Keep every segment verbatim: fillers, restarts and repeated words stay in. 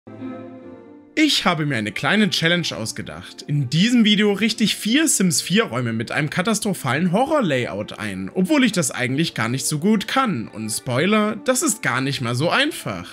Ich habe mir eine kleine Challenge ausgedacht. In diesem Video richte ich vier Sims vier Räume mit einem katastrophalen Horror-Layout ein, obwohl ich das eigentlich gar nicht so gut kann. Und Spoiler, das ist gar nicht mal so einfach.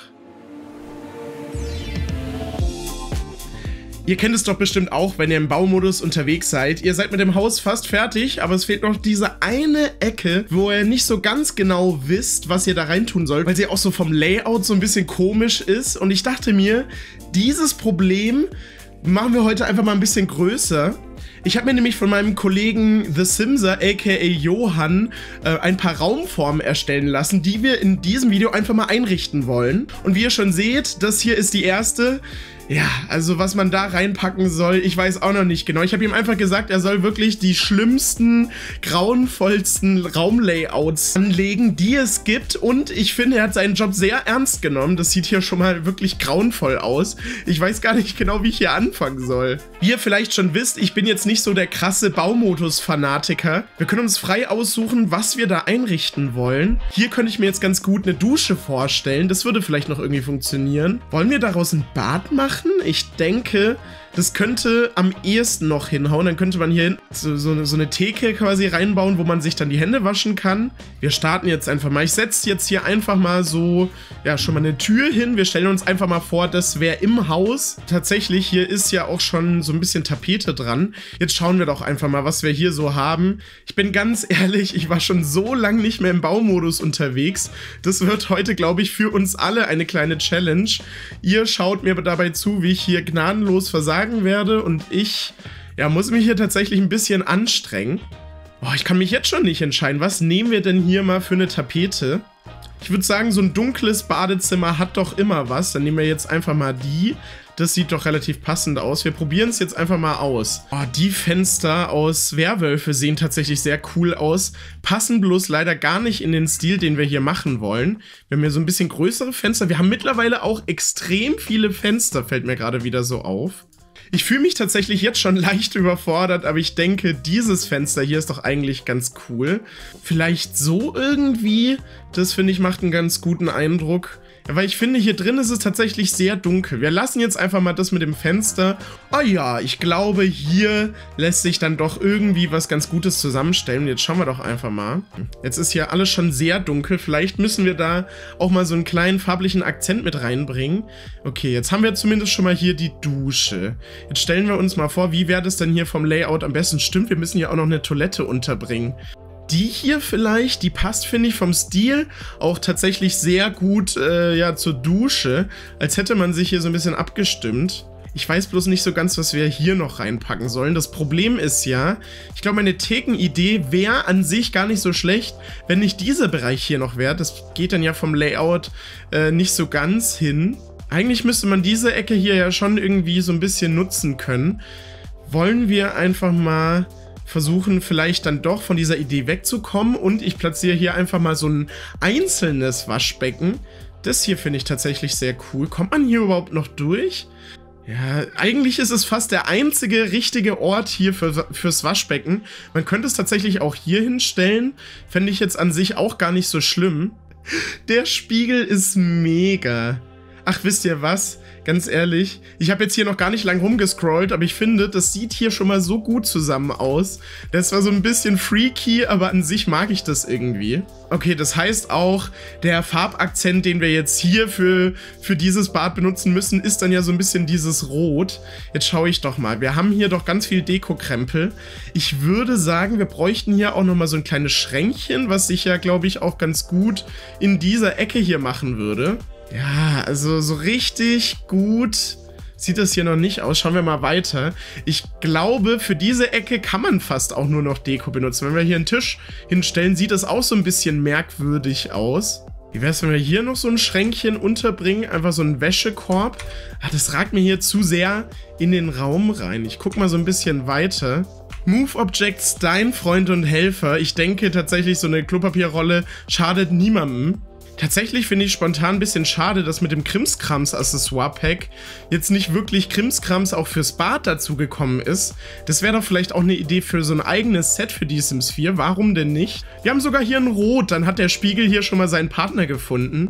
Ihr kennt es doch bestimmt auch, wenn ihr im Baumodus unterwegs seid. Ihr seid mit dem Haus fast fertig, aber es fehlt noch diese eine Ecke, wo ihr nicht so ganz genau wisst, was ihr da reintun sollt, weil sie auch so vom Layout so ein bisschen komisch ist. Und ich dachte mir, dieses Problem machen wir heute einfach mal ein bisschen größer. Ich habe mir nämlich von meinem Kollegen The Simser, aka Johann, äh, ein paar Raumformen erstellen lassen, die wir in diesem Video einfach mal einrichten wollen. Und wie ihr schon seht, das hier ist die erste. Ja, also was man da reinpacken soll, ich weiß auch noch nicht genau. Ich habe ihm einfach gesagt, er soll wirklich die schlimmsten, grauenvollsten Raumlayouts anlegen, die es gibt. Und ich finde, er hat seinen Job sehr ernst genommen. Das sieht hier schon mal wirklich grauenvoll aus. Ich weiß gar nicht genau, wie ich hier anfangen soll. Wie ihr vielleicht schon wisst, ich bin jetzt nicht so der krasse Baumodus-Fanatiker. Wir können uns frei aussuchen, was wir da einrichten wollen. Hier könnte ich mir jetzt ganz gut eine Dusche vorstellen. Das würde vielleicht noch irgendwie funktionieren. Wollen wir daraus ein Bad machen? Ich denke, das könnte am ehesten noch hinhauen. Dann könnte man hier so, so, so eine Theke quasi reinbauen, wo man sich dann die Hände waschen kann. Wir starten jetzt einfach mal. Ich setze jetzt hier einfach mal so, ja, schon mal eine Tür hin. Wir stellen uns einfach mal vor, das wäre im Haus. Tatsächlich, hier ist ja auch schon so ein bisschen Tapete dran. Jetzt schauen wir doch einfach mal, was wir hier so haben. Ich bin ganz ehrlich, ich war schon so lange nicht mehr im Baumodus unterwegs. Das wird heute, glaube ich, für uns alle eine kleine Challenge. Ihr schaut mir dabei zu, wie ich hier gnadenlos versagen werde und ich, ja, muss mich hier tatsächlich ein bisschen anstrengen. Boah, ich kann mich jetzt schon nicht entscheiden. Was nehmen wir denn hier mal für eine Tapete? Ich würde sagen, so ein dunkles Badezimmer hat doch immer was. Dann nehmen wir jetzt einfach mal die. Das sieht doch relativ passend aus. Wir probieren es jetzt einfach mal aus. Oh, die Fenster aus Werwölfe sehen tatsächlich sehr cool aus. Passen bloß leider gar nicht in den Stil, den wir hier machen wollen. Wir haben hier so ein bisschen größere Fenster. Wir haben mittlerweile auch extrem viele Fenster, fällt mir gerade wieder so auf. Ich fühle mich tatsächlich jetzt schon leicht überfordert, aber ich denke, dieses Fenster hier ist doch eigentlich ganz cool. Vielleicht so irgendwie, das finde ich macht einen ganz guten Eindruck. Ja, weil ich finde, hier drin ist es tatsächlich sehr dunkel. Wir lassen jetzt einfach mal das mit dem Fenster. Oh ja, ich glaube, hier lässt sich dann doch irgendwie was ganz Gutes zusammenstellen. Jetzt schauen wir doch einfach mal. Jetzt ist hier alles schon sehr dunkel. Vielleicht müssen wir da auch mal so einen kleinen farblichen Akzent mit reinbringen. Okay, jetzt haben wir zumindest schon mal hier die Dusche. Jetzt stellen wir uns mal vor, wie wäre das denn hier vom Layout am besten? Stimmt, wir müssen hier auch noch eine Toilette unterbringen. Die hier vielleicht, die passt, finde ich, vom Stil auch tatsächlich sehr gut äh, ja, zur Dusche. Als hätte man sich hier so ein bisschen abgestimmt. Ich weiß bloß nicht so ganz, was wir hier noch reinpacken sollen. Das Problem ist ja, ich glaube, meine Thekenidee wäre an sich gar nicht so schlecht, wenn nicht dieser Bereich hier noch wäre. Das geht dann ja vom Layout äh, nicht so ganz hin. Eigentlich müsste man diese Ecke hier ja schon irgendwie so ein bisschen nutzen können. Wollen wir einfach mal versuchen, vielleicht dann doch von dieser Idee wegzukommen und ich platziere hier einfach mal so ein einzelnes Waschbecken. Das hier finde ich tatsächlich sehr cool. Kommt man hier überhaupt noch durch? Ja, eigentlich ist es fast der einzige richtige Ort hier für, fürs Waschbecken. Man könnte es tatsächlich auch hier hinstellen. Fände ich jetzt an sich auch gar nicht so schlimm. Der Spiegel ist mega. Ach, wisst ihr was? Ganz ehrlich, ich habe jetzt hier noch gar nicht lang rumgescrollt, aber ich finde, das sieht hier schon mal so gut zusammen aus. Das war so ein bisschen freaky, aber an sich mag ich das irgendwie. Okay, das heißt auch, der Farbakzent, den wir jetzt hier für, für dieses Bad benutzen müssen, ist dann ja so ein bisschen dieses Rot. Jetzt schaue ich doch mal, wir haben hier doch ganz viel Deko-Krempel. Ich würde sagen, wir bräuchten hier auch nochmal so ein kleines Schränkchen, was sich ja, glaube ich, auch ganz gut in dieser Ecke hier machen würde. Ja, also so richtig gut sieht das hier noch nicht aus. Schauen wir mal weiter. Ich glaube, für diese Ecke kann man fast auch nur noch Deko benutzen. Wenn wir hier einen Tisch hinstellen, sieht das auch so ein bisschen merkwürdig aus. Wie wäre es, wenn wir hier noch so ein Schränkchen unterbringen? Einfach so einen Wäschekorb. Ah, das ragt mir hier zu sehr in den Raum rein. Ich gucke mal so ein bisschen weiter. Move Objects, dein Freund und Helfer. Ich denke tatsächlich, so eine Klopapierrolle schadet niemandem. Tatsächlich finde ich spontan ein bisschen schade, dass mit dem Krimskrams-Accessoire-Pack jetzt nicht wirklich Krimskrams auch fürs Bad dazu gekommen ist. Das wäre doch vielleicht auch eine Idee für so ein eigenes Set für die Sims vier. Warum denn nicht? Wir haben sogar hier ein Rot, dann hat der Spiegel hier schon mal seinen Partner gefunden.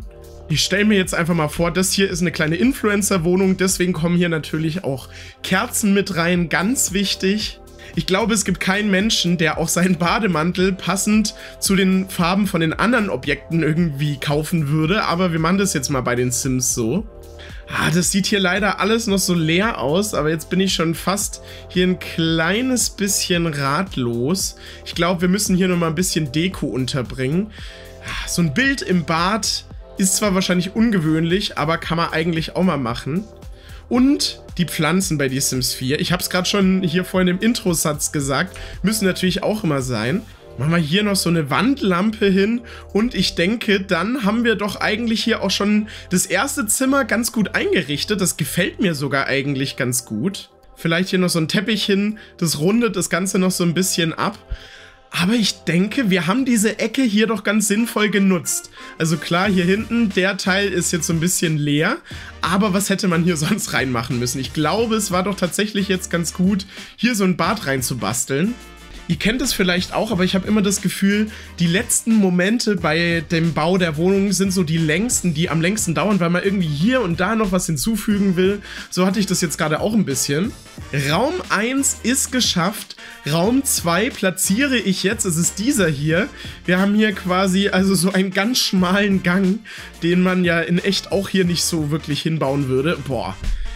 Ich stelle mir jetzt einfach mal vor, das hier ist eine kleine Influencer-Wohnung, deswegen kommen hier natürlich auch Kerzen mit rein, ganz wichtig. Ich glaube, es gibt keinen Menschen, der auch seinen Bademantel passend zu den Farben von den anderen Objekten irgendwie kaufen würde, aber wir machen das jetzt mal bei den Sims so. Ah, das sieht hier leider alles noch so leer aus, aber jetzt bin ich schon fast hier ein kleines bisschen ratlos. Ich glaube, wir müssen hier noch mal ein bisschen Deko unterbringen. Ah, so ein Bild im Bad ist zwar wahrscheinlich ungewöhnlich, aber kann man eigentlich auch mal machen. Und die Pflanzen bei The Sims vier, ich habe es gerade schon hier vorhin im Intro-Satz gesagt, müssen natürlich auch immer sein. Machen wir hier noch so eine Wandlampe hin und ich denke, dann haben wir doch eigentlich hier auch schon das erste Zimmer ganz gut eingerichtet. Das gefällt mir sogar eigentlich ganz gut. Vielleicht hier noch so ein Teppich hin, das rundet das Ganze noch so ein bisschen ab. Aber ich denke, wir haben diese Ecke hier doch ganz sinnvoll genutzt. Also klar, hier hinten, der Teil ist jetzt so ein bisschen leer. Aber was hätte man hier sonst reinmachen müssen? Ich glaube, es war doch tatsächlich jetzt ganz gut, hier so ein Bad reinzubasteln. Ihr kennt es vielleicht auch, aber ich habe immer das Gefühl, die letzten Momente bei dem Bau der Wohnung sind so die längsten, die am längsten dauern, weil man irgendwie hier und da noch was hinzufügen will. So hatte ich das jetzt gerade auch ein bisschen. Raum eins ist geschafft. Raum zwei platziere ich jetzt. Es ist dieser hier. Wir haben hier quasi also so einen ganz schmalen Gang, den man ja in echt auch hier nicht so wirklich hinbauen würde. Boah.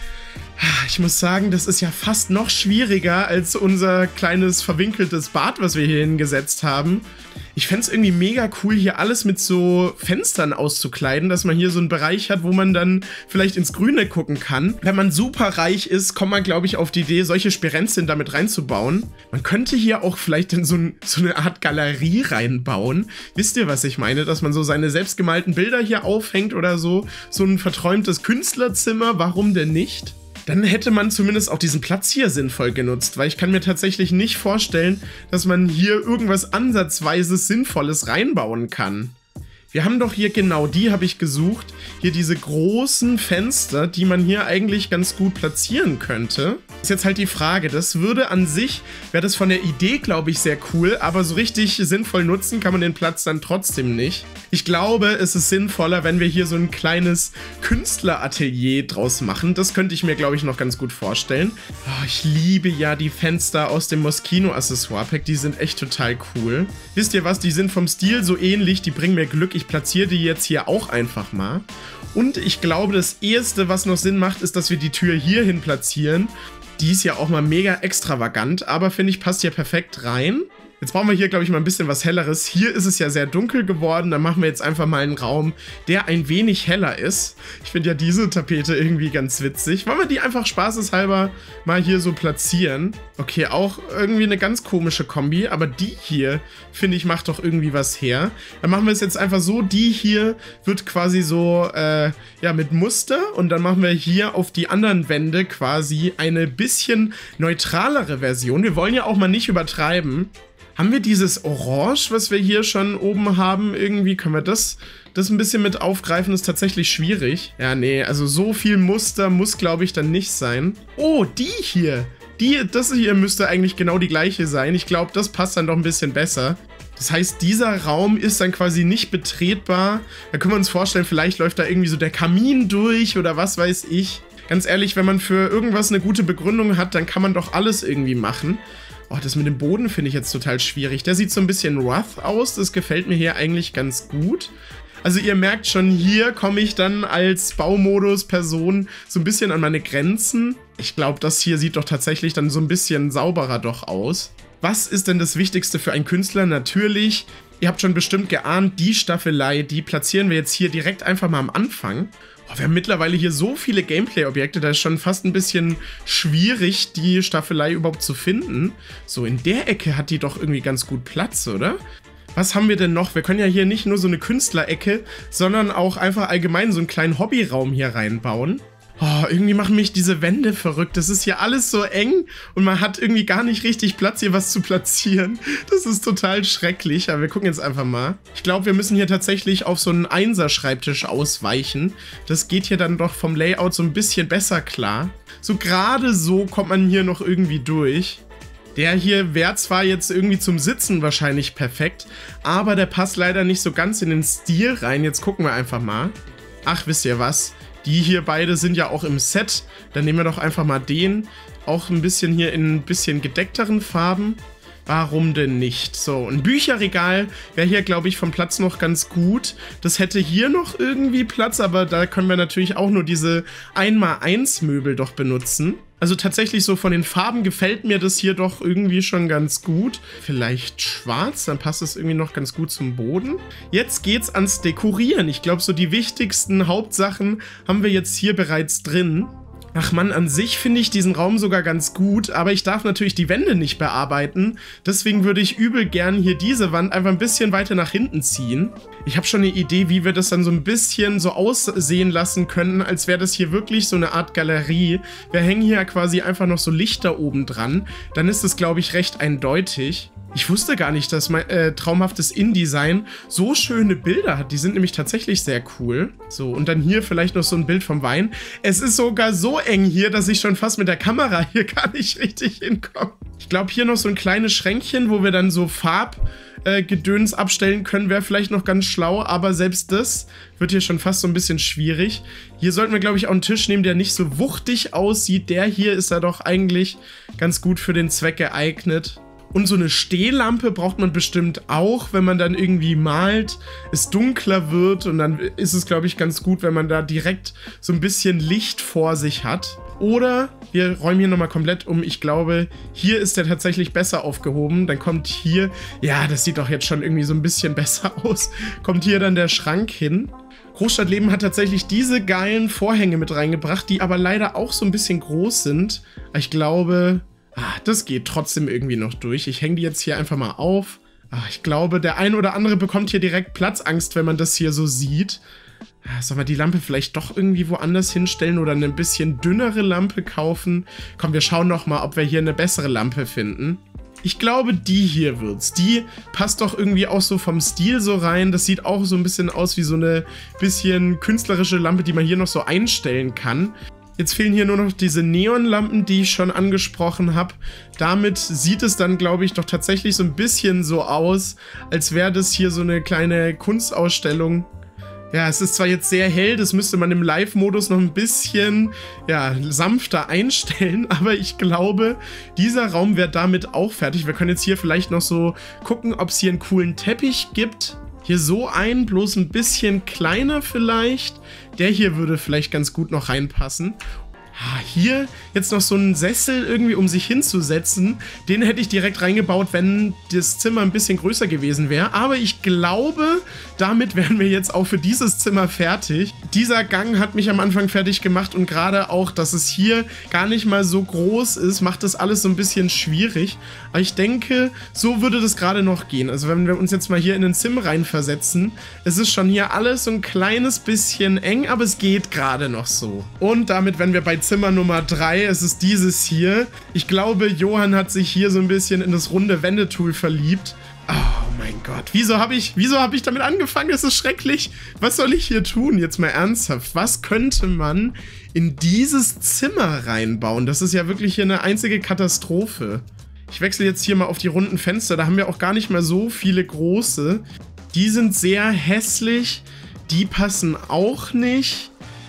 Ich muss sagen, das ist ja fast noch schwieriger als unser kleines verwinkeltes Bad, was wir hier hingesetzt haben. Ich fände es irgendwie mega cool, hier alles mit so Fenstern auszukleiden, dass man hier so einen Bereich hat, wo man dann vielleicht ins Grüne gucken kann. Wenn man super reich ist, kommt man, glaube ich, auf die Idee, solche Spirenzien damit reinzubauen. Man könnte hier auch vielleicht in so, ein, so eine Art Galerie reinbauen. Wisst ihr, was ich meine? Dass man so seine selbstgemalten Bilder hier aufhängt oder so. So ein verträumtes Künstlerzimmer, warum denn nicht? Dann hätte man zumindest auch diesen Platz hier sinnvoll genutzt, weil ich kann mir tatsächlich nicht vorstellen, dass man hier irgendwas ansatzweise Sinnvolles reinbauen kann. Wir haben doch hier, genau die habe ich gesucht, hier diese großen Fenster, die man hier eigentlich ganz gut platzieren könnte. Ist jetzt halt die Frage, das würde an sich, wäre das von der Idee, glaube ich, sehr cool, aber so richtig sinnvoll nutzen kann man den Platz dann trotzdem nicht. Ich glaube, es ist sinnvoller, wenn wir hier so ein kleines Künstleratelier draus machen. Das könnte ich mir, glaube ich, noch ganz gut vorstellen. Oh, ich liebe ja die Fenster aus dem Moschino-Accessoire-Pack, die sind echt total cool. Wisst ihr was, die sind vom Stil so ähnlich, die bringen mir Glück. Ich platziere die jetzt hier auch einfach mal. Und ich glaube, das Erste, was noch Sinn macht, ist, dass wir die Tür hierhin platzieren. Die ist ja auch mal mega extravagant, aber finde ich, passt hier perfekt rein. Jetzt brauchen wir hier, glaube ich, mal ein bisschen was Helleres. Hier ist es ja sehr dunkel geworden. Dann machen wir jetzt einfach mal einen Raum, der ein wenig heller ist. Ich finde ja diese Tapete irgendwie ganz witzig. Wollen wir die einfach spaßeshalber mal hier so platzieren? Okay, auch irgendwie eine ganz komische Kombi. Aber die hier, finde ich, macht doch irgendwie was her. Dann machen wir es jetzt einfach so. Die hier wird quasi so, äh, ja, mit Muster. Und dann machen wir hier auf die anderen Wände quasi eine bisschen neutralere Version. Wir wollen ja auch mal nicht übertreiben. Haben wir dieses Orange, was wir hier schon oben haben? Irgendwie können wir das, das ein bisschen mit aufgreifen. Das ist tatsächlich schwierig. Ja, nee, also so viel Muster muss, glaube ich, dann nicht sein. Oh, die hier. Die, das hier müsste eigentlich genau die gleiche sein. Ich glaube, das passt dann doch ein bisschen besser. Das heißt, dieser Raum ist dann quasi nicht betretbar. Da können wir uns vorstellen, vielleicht läuft da irgendwie so der Kamin durch oder was weiß ich. Ganz ehrlich, wenn man für irgendwas eine gute Begründung hat, dann kann man doch alles irgendwie machen. Oh, das mit dem Boden finde ich jetzt total schwierig. Der sieht so ein bisschen rough aus. Das gefällt mir hier eigentlich ganz gut. Also ihr merkt schon, hier komme ich dann als Baumodus-Person so ein bisschen an meine Grenzen. Ich glaube, das hier sieht doch tatsächlich dann so ein bisschen sauberer doch aus. Was ist denn das Wichtigste für einen Künstler? Natürlich, ihr habt schon bestimmt geahnt, die Staffelei, die platzieren wir jetzt hier direkt einfach mal am Anfang. Oh, wir haben mittlerweile hier so viele Gameplay-Objekte, da ist schon fast ein bisschen schwierig, die Staffelei überhaupt zu finden. So, in der Ecke hat die doch irgendwie ganz gut Platz, oder? Was haben wir denn noch? Wir können ja hier nicht nur so eine Künstlerecke, sondern auch einfach allgemein so einen kleinen Hobbyraum hier reinbauen. Oh, irgendwie machen mich diese Wände verrückt. Das ist hier alles so eng und man hat irgendwie gar nicht richtig Platz, hier was zu platzieren. Das ist total schrecklich, aber wir gucken jetzt einfach mal. Ich glaube, wir müssen hier tatsächlich auf so einen Einser-Schreibtisch ausweichen. Das geht hier dann doch vom Layout so ein bisschen besser klar. So gerade so kommt man hier noch irgendwie durch. Der hier wäre zwar jetzt irgendwie zum Sitzen wahrscheinlich perfekt, aber der passt leider nicht so ganz in den Stil rein. Jetzt gucken wir einfach mal. Ach, wisst ihr was? Die hier beide sind ja auch im Set. Dann nehmen wir doch einfach mal den. Auch ein bisschen hier in ein bisschen gedeckteren Farben. Warum denn nicht? So, ein Bücherregal wäre hier, glaube ich, vom Platz noch ganz gut. Das hätte hier noch irgendwie Platz, aber da können wir natürlich auch nur diese eins mal eins Möbel doch benutzen. Also tatsächlich so von den Farben gefällt mir das hier doch irgendwie schon ganz gut. Vielleicht schwarz, dann passt es irgendwie noch ganz gut zum Boden. Jetzt geht's ans Dekorieren. Ich glaube, so die wichtigsten Hauptsachen haben wir jetzt hier bereits drin. Ach man, an sich finde ich diesen Raum sogar ganz gut, aber ich darf natürlich die Wände nicht bearbeiten. Deswegen würde ich übel gern hier diese Wand einfach ein bisschen weiter nach hinten ziehen. Ich habe schon eine Idee, wie wir das dann so ein bisschen so aussehen lassen können, als wäre das hier wirklich so eine Art Galerie. Wir hängen hier quasi einfach noch so Lichter oben dran. Dann ist es, glaube ich, recht eindeutig. Ich wusste gar nicht, dass mein äh, traumhaftes InDesign so schöne Bilder hat. Die sind nämlich tatsächlich sehr cool. So, und dann hier vielleicht noch so ein Bild vom Wein. Es ist sogar so eng hier, dass ich schon fast mit der Kamera hier gar nicht richtig hinkomme. Ich glaube, hier noch so ein kleines Schränkchen, wo wir dann so Farbgedöns äh, abstellen können, wäre vielleicht noch ganz schlau. Aber selbst das wird hier schon fast so ein bisschen schwierig. Hier sollten wir, glaube ich, auch einen Tisch nehmen, der nicht so wuchtig aussieht. Der hier ist ja doch eigentlich ganz gut für den Zweck geeignet. Und so eine Stehlampe braucht man bestimmt auch, wenn man dann irgendwie malt, es dunkler wird. Und dann ist es, glaube ich, ganz gut, wenn man da direkt so ein bisschen Licht vor sich hat. Oder wir räumen hier nochmal komplett um. Ich glaube, hier ist der tatsächlich besser aufgehoben. Dann kommt hier, ja, das sieht doch jetzt schon irgendwie so ein bisschen besser aus. Kommt hier dann der Schrank hin. Großstadtleben hat tatsächlich diese geilen Vorhänge mit reingebracht, die aber leider auch so ein bisschen groß sind. Ich glaube... Ah, das geht trotzdem irgendwie noch durch. Ich hänge die jetzt hier einfach mal auf. Ah, ich glaube, der ein oder andere bekommt hier direkt Platzangst, wenn man das hier so sieht. Ah, sollen wir die Lampe vielleicht doch irgendwie woanders hinstellen oder eine bisschen dünnere Lampe kaufen? Komm, wir schauen noch mal, ob wir hier eine bessere Lampe finden. Ich glaube, die hier wird's. Die passt doch irgendwie auch so vom Stil so rein. Das sieht auch so ein bisschen aus wie so eine bisschen künstlerische Lampe, die man hier noch so einstellen kann. Jetzt fehlen hier nur noch diese Neonlampen, die ich schon angesprochen habe. Damit sieht es dann, glaube ich, doch tatsächlich so ein bisschen so aus, als wäre das hier so eine kleine Kunstausstellung. Ja, es ist zwar jetzt sehr hell, das müsste man im Live-Modus noch ein bisschen, ja, sanfter einstellen, aber ich glaube, dieser Raum wäre damit auch fertig. Wir können jetzt hier vielleicht noch so gucken, ob es hier einen coolen Teppich gibt. Hier so ein, bloß ein bisschen kleiner vielleicht. Der hier würde vielleicht ganz gut noch reinpassen. Ah, hier jetzt noch so einen Sessel irgendwie, um sich hinzusetzen. Den hätte ich direkt reingebaut, wenn das Zimmer ein bisschen größer gewesen wäre. Aber ich glaube, damit wären wir jetzt auch für dieses Zimmer fertig. Dieser Gang hat mich am Anfang fertig gemacht und gerade auch, dass es hier gar nicht mal so groß ist, macht das alles so ein bisschen schwierig. Aber ich denke, so würde das gerade noch gehen. Also wenn wir uns jetzt mal hier in den Sim reinversetzen, es ist schon hier alles so ein kleines bisschen eng, aber es geht gerade noch so. Und damit, wenn wir bei Zimmer Nummer drei, es ist dieses hier. Ich glaube, Johann hat sich hier so ein bisschen in das runde Wendetool verliebt. Oh mein Gott, wieso habe ich, wieso habe ich damit angefangen? Das ist schrecklich. Was soll ich hier tun? Jetzt mal ernsthaft. Was könnte man in dieses Zimmer reinbauen? Das ist ja wirklich hier eine einzige Katastrophe. Ich wechsle jetzt hier mal auf die runden Fenster. Da haben wir auch gar nicht mehr so viele große. Die sind sehr hässlich. Die passen auch nicht.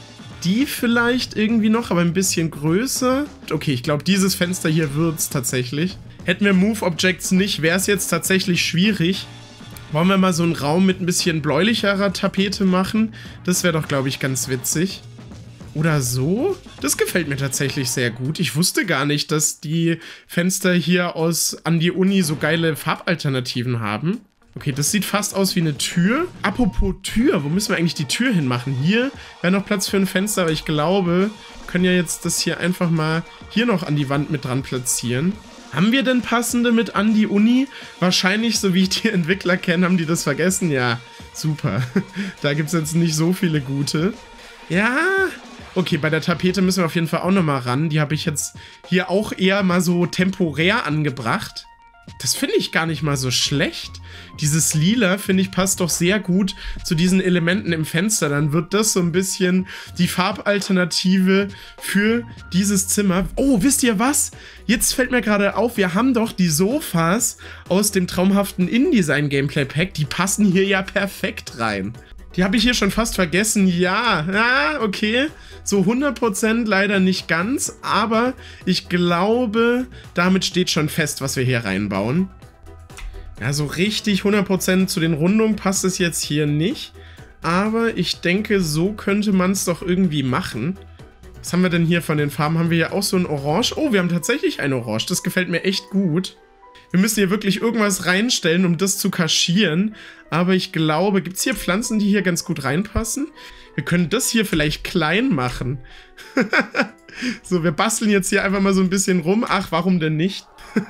Die vielleicht irgendwie noch, aber ein bisschen größer. Okay, ich glaube, dieses Fenster hier wird es tatsächlich. Hätten wir Move Objects nicht, wäre es jetzt tatsächlich schwierig. Wollen wir mal so einen Raum mit ein bisschen bläulicherer Tapete machen? Das wäre doch, glaube ich, ganz witzig. Oder so? Das gefällt mir tatsächlich sehr gut. Ich wusste gar nicht, dass die Fenster hier aus an die Uni so geile Farbalternativen haben. Okay, das sieht fast aus wie eine Tür. Apropos Tür, wo müssen wir eigentlich die Tür hinmachen? Hier wäre noch Platz für ein Fenster, aber ich glaube, wir können ja jetzt das hier einfach mal hier noch an die Wand mit dran platzieren. Haben wir denn passende mit an die Uni? Wahrscheinlich, so wie ich die Entwickler kenne, haben die das vergessen. Ja, super. Da gibt es jetzt nicht so viele gute. Ja, okay, bei der Tapete müssen wir auf jeden Fall auch nochmal ran. Die habe ich jetzt hier auch eher mal so temporär angebracht. Das finde ich gar nicht mal so schlecht. Dieses Lila, finde ich, passt doch sehr gut zu diesen Elementen im Fenster. Dann wird das so ein bisschen die Farbalternative für dieses Zimmer. Oh, wisst ihr was? Jetzt fällt mir gerade auf, wir haben doch die Sofas aus dem traumhaften InDesign Gameplay Pack. Die passen hier ja perfekt rein. Die habe ich hier schon fast vergessen. Ja, ja, okay. So hundert Prozent leider nicht ganz, aber ich glaube, damit steht schon fest, was wir hier reinbauen. Ja, so richtig hundert Prozent zu den Rundungen passt es jetzt hier nicht. Aber ich denke, so könnte man es doch irgendwie machen. Was haben wir denn hier von den Farben? Haben wir hier auch so ein Orange? Oh, wir haben tatsächlich ein Orange. Das gefällt mir echt gut. Wir müssen hier wirklich irgendwas reinstellen, um das zu kaschieren. Aber ich glaube, gibt es hier Pflanzen, die hier ganz gut reinpassen? Wir können das hier vielleicht klein machen. So, wir basteln jetzt hier einfach mal so ein bisschen rum. Ach, warum denn nicht?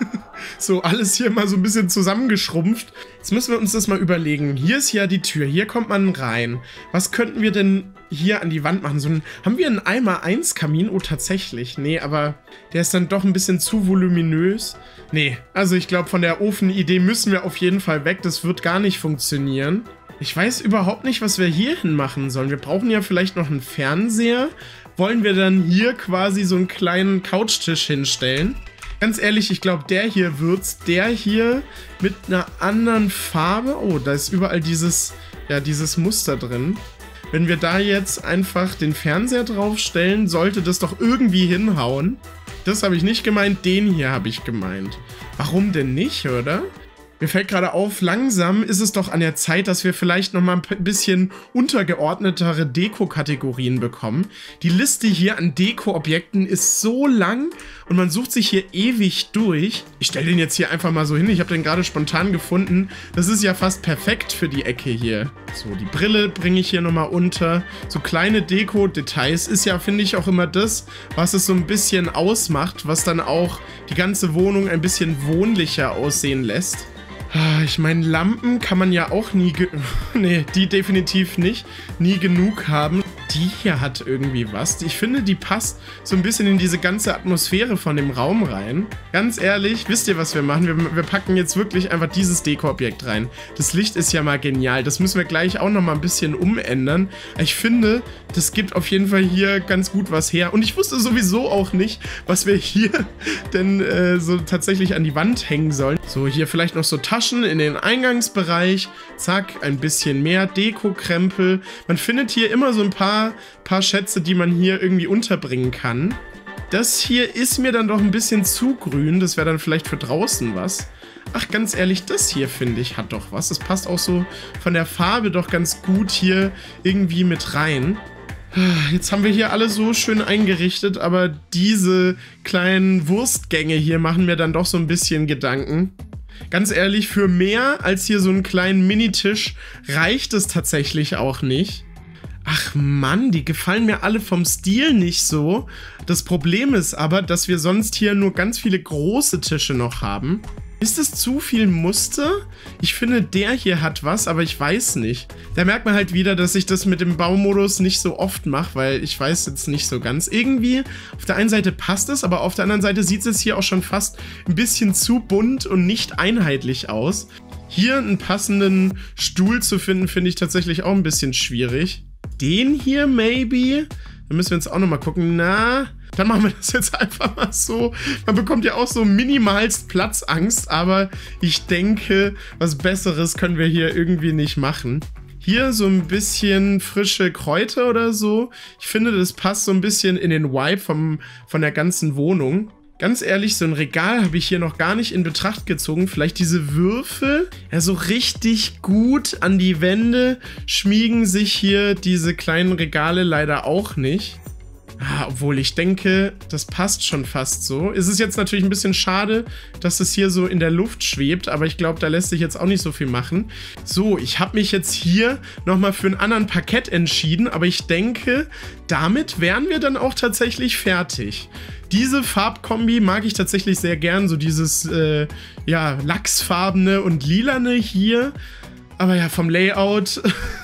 So, alles hier mal so ein bisschen zusammengeschrumpft. Jetzt müssen wir uns das mal überlegen. Hier ist ja die Tür, hier kommt man rein. Was könnten wir denn hier an die Wand machen? So ein, haben wir einen Eimer eins Kamin? Oh, tatsächlich. Nee, aber der ist dann doch ein bisschen zu voluminös. Nee, also ich glaube, von der Ofenidee müssen wir auf jeden Fall weg. Das wird gar nicht funktionieren. Ich weiß überhaupt nicht, was wir hier hin machen sollen. Wir brauchen ja vielleicht noch einen Fernseher. Wollen wir dann hier quasi so einen kleinen Couchtisch hinstellen? Ganz ehrlich, ich glaube, der hier wird's. Der hier mit einer anderen Farbe. Oh, da ist überall dieses, ja, dieses Muster drin. Wenn wir da jetzt einfach den Fernseher draufstellen, sollte das doch irgendwie hinhauen. Das habe ich nicht gemeint, den hier habe ich gemeint. Warum denn nicht, oder? Mir fällt gerade auf, langsam ist es doch an der Zeit, dass wir vielleicht nochmal ein bisschen untergeordnetere Deko-Kategorien bekommen. Die Liste hier an Deko-Objekten ist so lang und man sucht sich hier ewig durch. Ich stelle den jetzt hier einfach mal so hin, ich habe den gerade spontan gefunden. Das ist ja fast perfekt für die Ecke hier. So, die Brille bringe ich hier nochmal unter. So kleine Deko-Details ist ja, finde ich, auch immer das, was es so ein bisschen ausmacht, was dann auch die ganze Wohnung ein bisschen wohnlicher aussehen lässt. Ich meine, Lampen kann man ja auch nie, ge nee, die definitiv nicht, nie genug haben. Die hier hat irgendwie was. Ich finde, die passt so ein bisschen in diese ganze Atmosphäre von dem Raum rein. Ganz ehrlich, wisst ihr, was wir machen? Wir, wir packen jetzt wirklich einfach dieses Deko-Objekt rein. Das Licht ist ja mal genial. Das müssen wir gleich auch noch mal ein bisschen umändern. Ich finde, das gibt auf jeden Fall hier ganz gut was her. Und ich wusste sowieso auch nicht, was wir hier denn äh, so tatsächlich an die Wand hängen sollen. So, hier vielleicht noch so Taschen in den Eingangsbereich. Zack, ein bisschen mehr Deko-Krempel. Man findet hier immer so ein paar, paar Schätze, die man hier irgendwie unterbringen kann. Das hier ist mir dann doch ein bisschen zu grün. Das wäre dann vielleicht für draußen was. Ach, ganz ehrlich, das hier, finde ich, hat doch was. Das passt auch so von der Farbe doch ganz gut hier irgendwie mit rein. Jetzt haben wir hier alles so schön eingerichtet, aber diese kleinen Wurstgänge hier machen mir dann doch so ein bisschen Gedanken. Ganz ehrlich, für mehr als hier so einen kleinen Minitisch reicht es tatsächlich auch nicht. Ach Mann, die gefallen mir alle vom Stil nicht so. Das Problem ist aber, dass wir sonst hier nur ganz viele große Tische noch haben. Ist es zu viel Muster? Ich finde, der hier hat was, aber ich weiß nicht. Da merkt man halt wieder, dass ich das mit dem Baumodus nicht so oft mache, weil ich weiß jetzt nicht so ganz. Irgendwie, auf der einen Seite passt es, aber auf der anderen Seite sieht es hier auch schon fast ein bisschen zu bunt und nicht einheitlich aus. Hier einen passenden Stuhl zu finden, finde ich tatsächlich auch ein bisschen schwierig. Den hier, maybe? Da müssen wir jetzt auch nochmal gucken. Na, dann machen wir das jetzt einfach mal so. Man bekommt ja auch so minimalst Platzangst, aber ich denke, was Besseres können wir hier irgendwie nicht machen. Hier so ein bisschen frische Kräuter oder so. Ich finde, das passt so ein bisschen in den Vibe vom, von der ganzen Wohnung. Ganz ehrlich, so ein Regal habe ich hier noch gar nicht in Betracht gezogen. Vielleicht diese Würfel. Ja, so richtig gut an die Wände schmiegen sich hier diese kleinen Regale leider auch nicht. Ah, obwohl ich denke, das passt schon fast so. Es ist jetzt natürlich ein bisschen schade, dass es hier so in der Luft schwebt, aber ich glaube, da lässt sich jetzt auch nicht so viel machen. So, ich habe mich jetzt hier nochmal für einen anderen Parkett entschieden, aber ich denke, damit wären wir dann auch tatsächlich fertig. Diese Farbkombi mag ich tatsächlich sehr gern, so dieses äh, ja, lachsfarbene und lilane hier. Aber ja, vom Layout,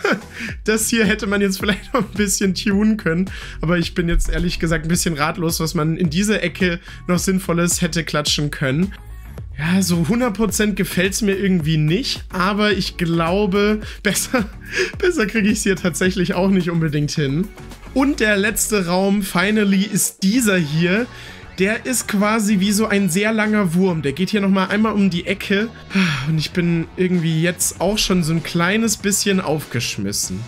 das hier hätte man jetzt vielleicht noch ein bisschen tunen können. Aber ich bin jetzt ehrlich gesagt ein bisschen ratlos, was man in dieser Ecke noch Sinnvolles hätte klatschen können. Ja, so hundert Prozent gefällt es mir irgendwie nicht. Aber ich glaube, besser, besser kriege ich es hier tatsächlich auch nicht unbedingt hin. Und der letzte Raum, finally, ist dieser hier. Der ist quasi wie so ein sehr langer Wurm. Der geht hier nochmal einmal um die Ecke. Und ich bin irgendwie jetzt auch schon so ein kleines bisschen aufgeschmissen.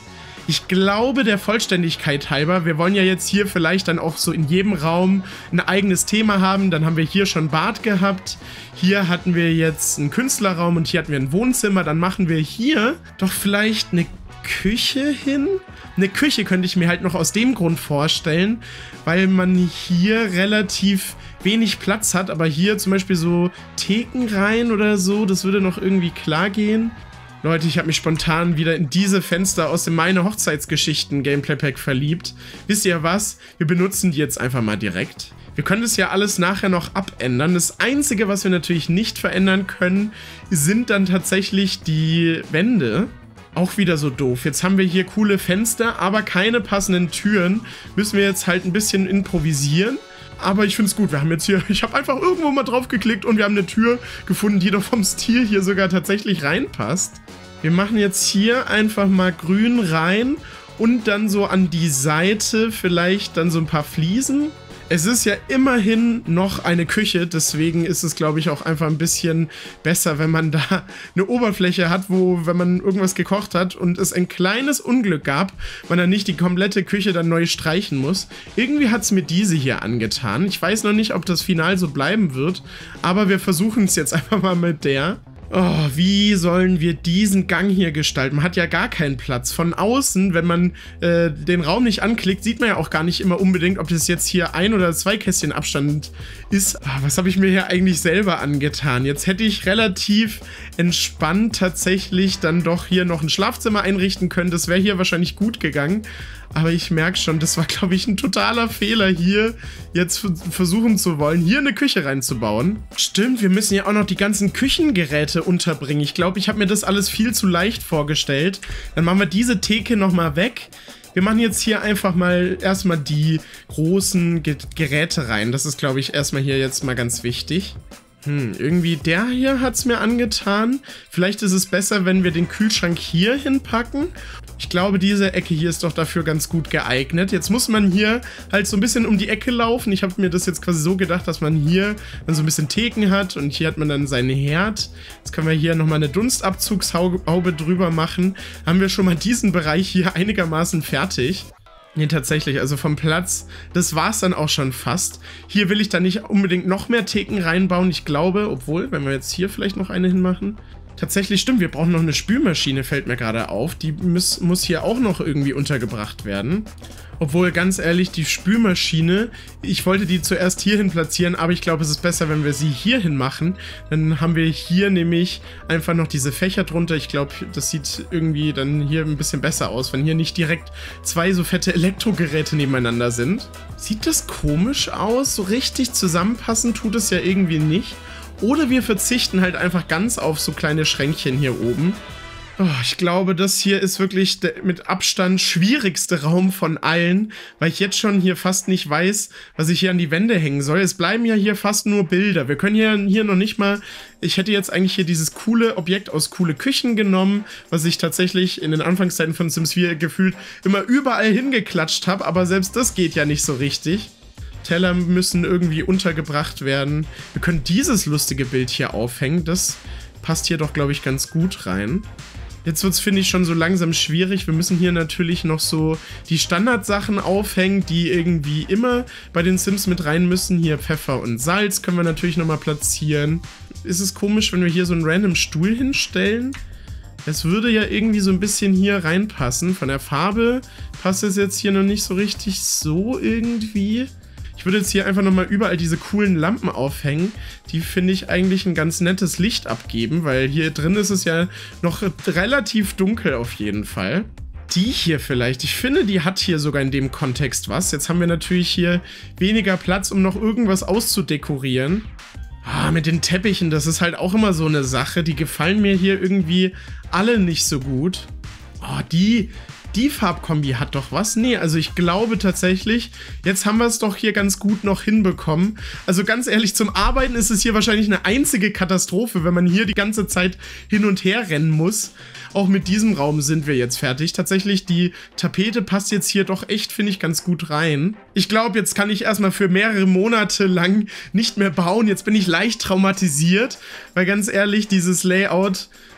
Ich glaube, der Vollständigkeit halber, wir wollen ja jetzt hier vielleicht dann auch so in jedem Raum ein eigenes Thema haben. Dann haben wir hier schon Bad gehabt. Hier hatten wir jetzt einen Künstlerraum und hier hatten wir ein Wohnzimmer. Dann machen wir hier doch vielleicht eine Küche hin. Eine Küche könnte ich mir halt noch aus dem Grund vorstellen, weil man hier relativ wenig Platz hat. Aber hier zum Beispiel so Theken rein oder so, das würde noch irgendwie klar gehen. Leute, ich habe mich spontan wieder in diese Fenster aus dem Meine Hochzeitsgeschichten Gameplay Pack verliebt. Wisst ihr was? Wir benutzen die jetzt einfach mal direkt. Wir können das ja alles nachher noch abändern. Das Einzige, was wir natürlich nicht verändern können, sind dann tatsächlich die Wände. Auch wieder so doof. Jetzt haben wir hier coole Fenster, aber keine passenden Türen. Müssen wir jetzt halt ein bisschen improvisieren. Aber ich finde es gut. Wir haben jetzt hier, ich habe einfach irgendwo mal drauf geklickt und wir haben eine Tür gefunden, die doch vom Stil hier sogar tatsächlich reinpasst. Wir machen jetzt hier einfach mal grün rein und dann so an die Seite vielleicht dann so ein paar Fliesen. Es ist ja immerhin noch eine Küche, deswegen ist es, glaube ich, auch einfach ein bisschen besser, wenn man da eine Oberfläche hat, wo, wenn man irgendwas gekocht hat und es ein kleines Unglück gab, man dann nicht die komplette Küche dann neu streichen muss. Irgendwie hat es mir diese hier angetan. Ich weiß noch nicht, ob das final so bleiben wird, aber wir versuchen es jetzt einfach mal mit der. Oh, wie sollen wir diesen Gang hier gestalten? Man hat ja gar keinen Platz. Von außen, wenn man äh, den Raum nicht anklickt, sieht man ja auch gar nicht immer unbedingt, ob das jetzt hier ein oder zwei Kästchen Abstand ist. Oh, was habe ich mir hier eigentlich selber angetan? Jetzt hätte ich relativ entspannt tatsächlich dann doch hier noch ein Schlafzimmer einrichten können. Das wäre hier wahrscheinlich gut gegangen. Aber ich merke schon, das war, glaube ich, ein totaler Fehler, hier jetzt versuchen zu wollen, hier eine Küche reinzubauen. Stimmt, wir müssen ja auch noch die ganzen Küchengeräte unterbringen. Ich glaube, ich habe mir das alles viel zu leicht vorgestellt. Dann machen wir diese Theke nochmal weg. Wir machen jetzt hier einfach mal erstmal die großen Ge- Geräte rein. Das ist, glaube ich, erstmal hier jetzt mal ganz wichtig. Hm, irgendwie der hier hat es mir angetan. Vielleicht ist es besser, wenn wir den Kühlschrank hier hinpacken. Ich glaube, diese Ecke hier ist doch dafür ganz gut geeignet. Jetzt muss man hier halt so ein bisschen um die Ecke laufen. Ich habe mir das jetzt quasi so gedacht, dass man hier dann so ein bisschen Theken hat und hier hat man dann seinen Herd. Jetzt können wir hier nochmal eine Dunstabzugshaube drüber machen. Haben wir schon mal diesen Bereich hier einigermaßen fertig. Nee, tatsächlich, also vom Platz, das war's dann auch schon fast. Hier will ich dann nicht unbedingt noch mehr Theken reinbauen. Ich glaube, obwohl, wenn wir jetzt hier vielleicht noch eine hinmachen. Tatsächlich stimmt, wir brauchen noch eine Spülmaschine, fällt mir gerade auf. Die muss, muss hier auch noch irgendwie untergebracht werden. Obwohl, ganz ehrlich, die Spülmaschine, ich wollte die zuerst hierhin platzieren, aber ich glaube, es ist besser, wenn wir sie hierhin machen. Dann haben wir hier nämlich einfach noch diese Fächer drunter. Ich glaube, das sieht irgendwie dann hier ein bisschen besser aus, wenn hier nicht direkt zwei so fette Elektrogeräte nebeneinander sind. Sieht das komisch aus? So richtig zusammenpassen tut es ja irgendwie nicht. Oder wir verzichten halt einfach ganz auf so kleine Schränkchen hier oben. Oh, ich glaube, das hier ist wirklich der mit Abstand schwierigste Raum von allen, weil ich jetzt schon hier fast nicht weiß, was ich hier an die Wände hängen soll. Es bleiben ja hier fast nur Bilder. Wir können hier, hier noch nicht mal... Ich hätte jetzt eigentlich hier dieses coole Objekt aus coole Küchen genommen, was ich tatsächlich in den Anfangszeiten von Sims vier gefühlt immer überall hingeklatscht habe, aber selbst das geht ja nicht so richtig. Teller müssen irgendwie untergebracht werden. Wir können dieses lustige Bild hier aufhängen. Das passt hier doch, glaube ich, ganz gut rein. Jetzt wird es, finde ich, schon so langsam schwierig. Wir müssen hier natürlich noch so die Standardsachen aufhängen, die irgendwie immer bei den Sims mit rein müssen. Hier Pfeffer und Salz können wir natürlich nochmal platzieren. Ist es komisch, wenn wir hier so einen random Stuhl hinstellen? Es würde ja irgendwie so ein bisschen hier reinpassen. Von der Farbe passt es jetzt hier noch nicht so richtig so irgendwie. Ich würde jetzt hier einfach nochmal überall diese coolen Lampen aufhängen. Die finde ich eigentlich ein ganz nettes Licht abgeben, weil hier drin ist es ja noch relativ dunkel auf jeden Fall. Die hier vielleicht, ich finde, die hat hier sogar in dem Kontext was. Jetzt haben wir natürlich hier weniger Platz, um noch irgendwas auszudekorieren. Ah, mit den Teppichen, das ist halt auch immer so eine Sache. Die gefallen mir hier irgendwie alle nicht so gut. Oh, die... Die Farbkombi hat doch was? Nee, also ich glaube tatsächlich, jetzt haben wir es doch hier ganz gut noch hinbekommen. Also ganz ehrlich, zum Arbeiten ist es hier wahrscheinlich eine einzige Katastrophe, wenn man hier die ganze Zeit hin und her rennen muss. Auch mit diesem Raum sind wir jetzt fertig. Tatsächlich, die Tapete passt jetzt hier doch echt, finde ich, ganz gut rein. Ich glaube, jetzt kann ich erstmal für mehrere Monate lang nicht mehr bauen. Jetzt bin ich leicht traumatisiert, weil ganz ehrlich, dieses Layout...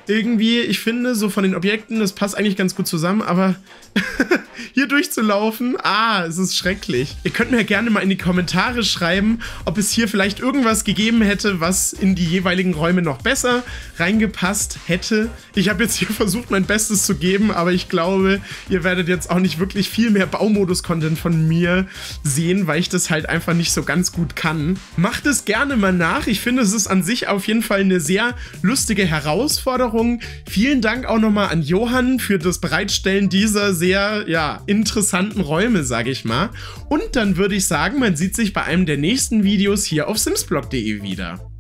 irgendwie, ich finde, so von den Objekten, das passt eigentlich ganz gut zusammen, aber hier durchzulaufen, ah, es ist schrecklich. Ihr könnt mir ja gerne mal in die Kommentare schreiben, ob es hier vielleicht irgendwas gegeben hätte, was in die jeweiligen Räume noch besser reingepasst hätte. Ich habe jetzt hier versucht, mein Bestes zu geben, aber ich glaube, ihr werdet jetzt auch nicht wirklich viel mehr Baumodus-Content von mir sehen, weil ich das halt einfach nicht so ganz gut kann. Macht es gerne mal nach. Ich finde, es ist an sich auf jeden Fall eine sehr lustige Herausforderung. Vielen Dank auch nochmal an Johann für das Bereitstellen dieser sehr, ja, interessanten Räume, sage ich mal. Und dann würde ich sagen, man sieht sich bei einem der nächsten Videos hier auf simsblog punkt de wieder.